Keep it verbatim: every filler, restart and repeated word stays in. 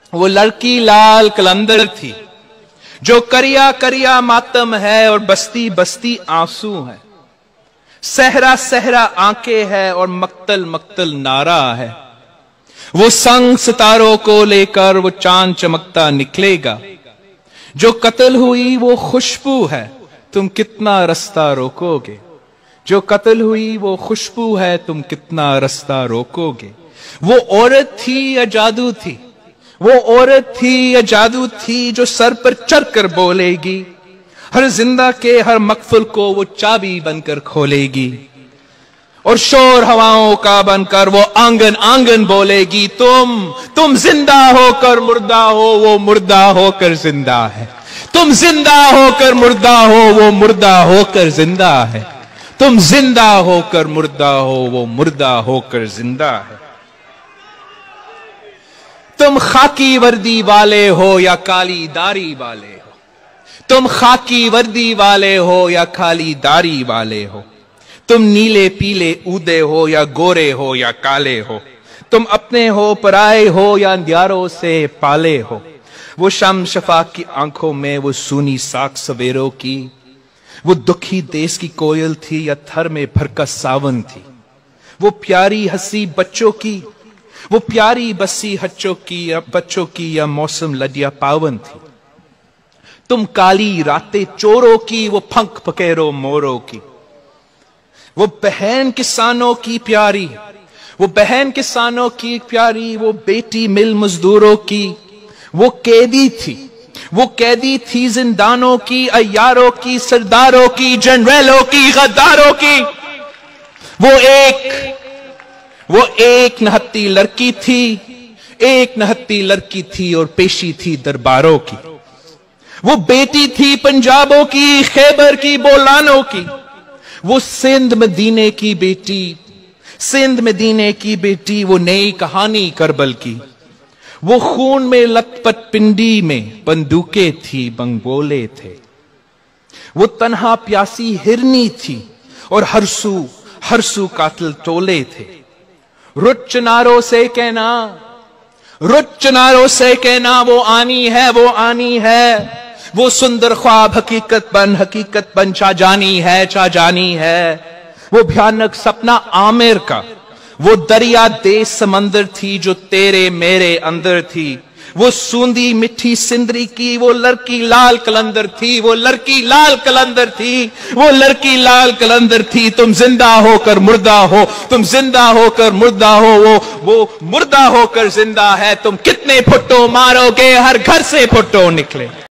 وہ لڑکی لال قلندر تھی جو کریا کریا ماتم ہے اور بستی بستی آنسو ہے، صحرا صحرا آنکھیں ہے اور مقتل مقتل نعرہ ہے۔ وہ سنگ ستاروں کو لے کر وہ چاند چمکتا نکلے گا، جو قتل ہوئی وہ خوشبو ہے، تم کتنا رستہ روکو گے؟ جو قتل ہوئی وہ خوشبو ہے، تم کتنا رستہ روکو گے؟ وہ عورت تھی یا جادو تھی؟ وہ عورت تھی یا جادو تھی جو سر پر چڑھ کر بولے گی؟ ہر زندہ کے ہر مقفل کو وہ چابی بن کر کھولے گی، اور شور ہواؤں کا بن کر وہ آنگن آنگن بولے گی، تم تم زندہ ہو کر مردہ ہو، وہ مردہ ہو کر زندہ ہے۔ تم زندہ ہو کر مردہ ہو، وہ مردہ ہو کر زندہ ہے۔ تم زندہ ہو کر مردہ ہو، وہ مردہ ہو کر زندہ ہے۔ تم خاکی وردی والے ہو یا کالی داری والے ہو، تم خاکی وردی والے ہو یا کالی داری والے ہو، تم نیلے پیلے اودے ہو یا گورے ہو یا کالے ہو، تم اپنے ہو پرائے ہو یا اندھیاروں سے پالے ہو۔ وہ شم شفاق کی آنکھوں میں وہ سونی ساکھ سویروں کی، وہ دکھی دیس کی کوئل تھی یا تھر میں بھرکا ساون تھی، وہ پیاری ہنسی بچوں کی، وہ پیاری بسی ہچوں کی یا بچوں کی یا موسم لدیا پاون تھی۔ تم کالی راتیں چوروں کی، وہ پھنک پکیرو موروں کی، وہ بہن کسانوں کی پیاری، وہ بہن کسانوں کی پیاری، وہ بیٹی مل مزدوروں کی، وہ قیدی تھی، وہ قیدی تھی زندانوں کی، عیاروں کی، سرداروں کی، جنرلوں کی، غداروں کی۔ وہ ایک وہ ایک نہتی لڑکی تھی، ایک نہتی لڑکی تھی اور پیشی تھی درباروں کی۔ وہ بیٹی تھی پنجابوں کی، خیبر کی، بولانوں کی۔ وہ سندھ مدینے کی بیٹی، سندھ مدینے کی بیٹی، وہ نئی کہانی کربل کی۔ وہ خون میں لت پت پنڈی میں بندوقیں تھی، بنگولے تھے۔ وہ تنہا پیاسی ہرنی تھی اور ہر سو ہر سو قاتل ٹولے تھے۔ رت چناروں سے کہنا، رت چناروں سے کہنا، وہ آنی ہے، وہ آنی ہے۔ وہ سندر خواب حقیقت بن حقیقت بن چا جانی ہے، چا جانی ہے۔ وہ بھیانک سپنا عامر کا، وہ دریا دیس سمندر تھی جو تیرے میرے اندر تھی۔ وہ سوندی مٹھی سندری کی، وہ لڑکی لال قلندر تھی، وہ لڑکی لال قلندر تھی، وہ لڑکی لال قلندر تھی۔ تم زندہ ہو کر مردہ ہو، تم زندہ ہو کر مردہ ہو، وہ وہ مردہ ہو کر زندہ ہے۔ تم کتنے پھٹو مارو گے، ہر گھر سے پھٹو نکلے۔